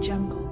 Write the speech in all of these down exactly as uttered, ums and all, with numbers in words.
Jungle.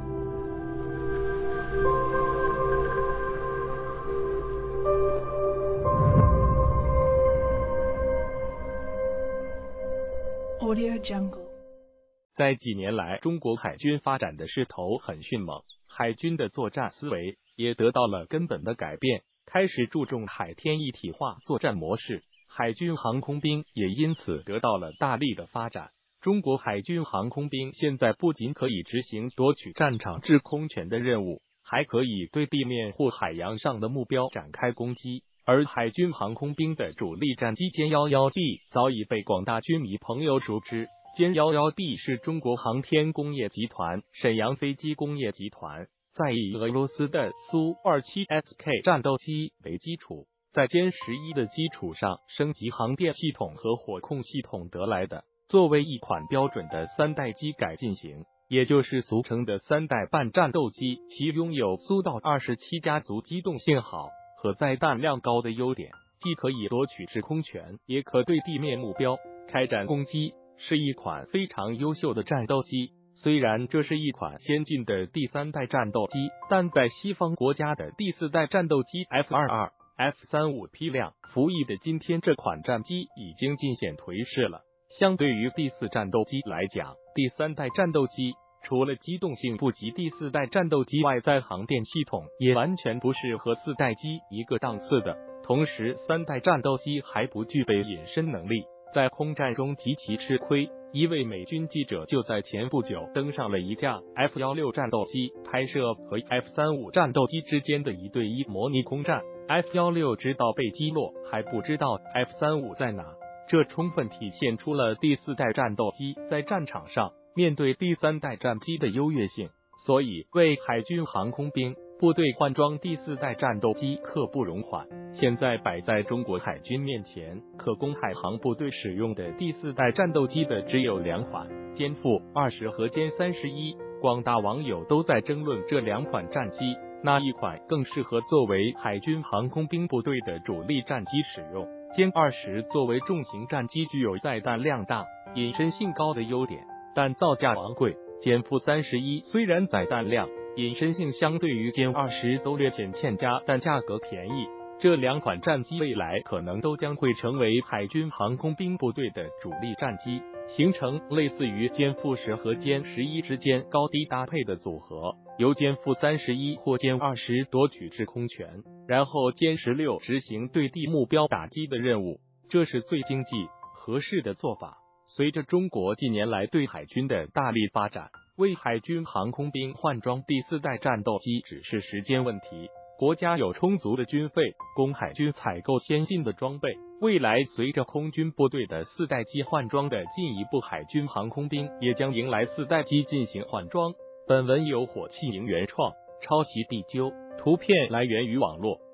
Audio Jungle. 在几年来，中国海军发展的势头很迅猛，海军的作战思维也得到了根本的改变，开始注重海天一体化作战模式，海军航空兵也因此得到了大力的发展。中国海军航空兵现在不仅可以执行夺取战场制空权的任务，还可以对地面或海洋上的目标展开攻击。而海军航空兵的主力战机歼一一 D 早已被广大军迷朋友熟知。歼一一 D 是中国航天工业集团沈阳飞机工业集团在以俄罗斯的苏 二七 S K 战斗机为基础，在歼十一的基础上升级航电系统和火控系统得来的，作为一款标准的三代机改进型，也就是俗称的三代半战斗机，其拥有苏到二十七家族机动性好和载弹量高的优点，既可以夺取制空权，也可对地面目标开展攻击，是一款非常优秀的战斗机。虽然这是一款先进的第三代战斗机，但在西方国家的第四代战斗机 F 二十二、F 三十五 批量服役的今天，这款战机已经尽显颓势了。相对于第四战斗机来讲，第三代战斗机除了机动性不及第四代战斗机外，在航电系统也完全不是和四代机一个档次的。同时，三代战斗机还不具备隐身能力，在空战中极其吃亏。一位美军记者就在前不久登上了一架 F 十六 战斗机，拍摄和 F 三十五 战斗机之间的一对一模拟空战。F 十六 知道被击落，还不知道 F 三十五 在哪，这充分体现出了第四代战斗机在战场上面对第三代战机的优越性。所以，为海军航空兵部队换装第四代战斗机刻不容缓。现在摆在中国海军面前，可供海航部队使用的第四代战斗机的只有两款，歼负二十和歼三十一。广大网友都在争论这两款战机，哪一款更适合作为海军航空兵部队的主力战机使用。歼二十作为重型战机，具有载弹量大、隐身性高的优点，但造价昂贵。歼负三十一虽然载弹量、隐身性相对于歼二十都略显欠佳，但价格便宜。这两款战机未来可能都将会成为海军航空兵部队的主力战机，形成类似于歼负十和歼十一之间高低搭配的组合，由歼负三十一或歼二十夺取制空权，然后歼十六执行对地目标打击的任务，这是最经济合适的做法。随着中国近年来对海军的大力发展，为海军航空兵换装第四代战斗机只是时间问题。国家有充足的军费供海军采购先进的装备，未来随着空军部队的四代机换装的进一步，海军航空兵也将迎来四代机进行换装。本文由火器营原创，抄袭地纠，图片来源于网络。